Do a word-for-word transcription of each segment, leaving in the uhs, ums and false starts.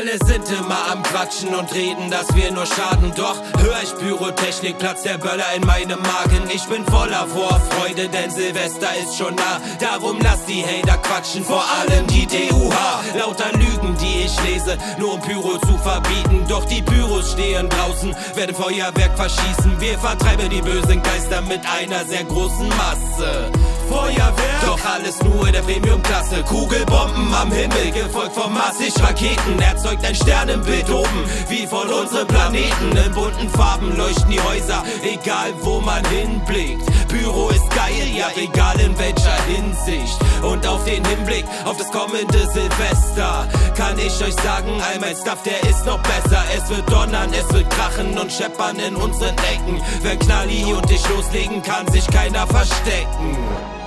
Alle sind immer am Quatschen und reden, dass wir nur schaden. Doch hör ich Pyrotechnik, platzt der Böller in meinem Magen. Ich bin voller Vorfreude, denn Silvester ist schon nah. Darum lass die Hater quatschen, vor allem die D U H. Lauter Lügen, die ich lese, nur um Pyro zu verbieten. Doch die Pyros stehen draußen, werden Feuerwerk verschießen. Wir vertreiben die bösen Geister mit einer sehr großen Masse. Feuerwerk, doch alles nur in der Premium-Klasse. Kugelbomben am Himmel, gefolgt vom Mars. Ich Raketen, erzeugt ein Sternenbild oben, wie von unserem Planeten. In bunten Farben leuchten die Häuser, egal wo man hinblickt. Pyro ist geil, ja egal in welcher Hinsicht. Und auf den Hinblick auf das kommende Silvester kann ich euch sagen, all mein Stuff, der ist noch besser. Es wird donnern, es wird krachen und scheppern in unseren Ecken. Wenn Knalli und ich loslegen, kann sich keiner verstecken.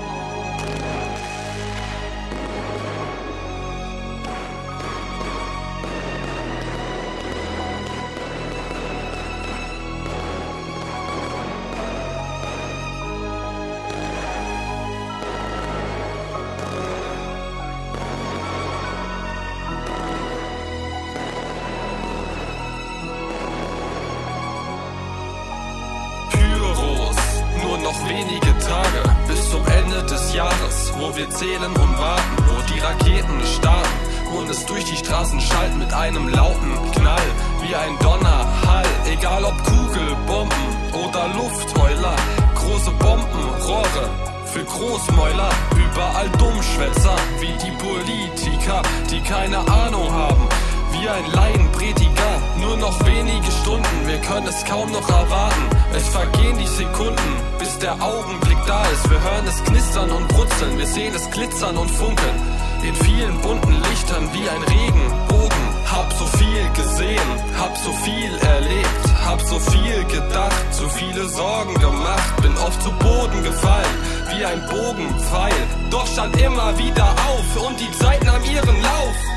Noch wenige Tage bis zum Ende des Jahres, wo wir zählen und warten, wo die Raketen starten und es durch die Straßen schallt mit einem lauten Knall, wie ein Donnerhall. Egal ob Kugel, Bomben oder Luftheuler, große Bombenrohre für Großmäuler, überall Dummschwätzer wie die Politiker, die keine Ahnung haben. Wie ein Laienprediger, nur noch wenige Stunden, wir können es kaum noch erwarten. Es vergehen die Sekunden, bis der Augenblick da ist. Wir hören es knistern und brutzeln, wir sehen es glitzern und funkeln. In vielen bunten Lichtern wie ein Regenbogen. Hab so viel gesehen, hab so viel erlebt, hab so viel gedacht, so viele Sorgen gemacht. Bin oft zu Boden gefallen, wie ein Bogenpfeil. Doch stand immer wieder auf und die Zeit nahm ihren Lauf.